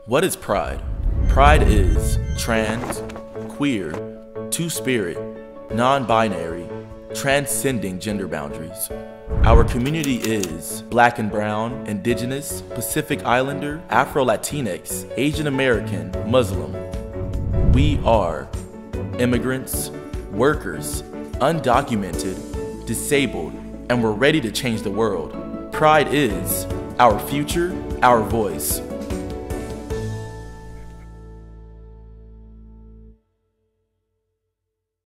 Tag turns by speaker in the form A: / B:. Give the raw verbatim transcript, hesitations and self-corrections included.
A: What is pride? Pride is trans, queer, two-spirit, non-binary, transcending gender boundaries. Our community is Black and Brown, Indigenous, Pacific Islander, Afro-Latinx, Asian American, Muslim. We are immigrants, workers, undocumented, disabled, and we're ready to change the world. Pride is our future, our voice.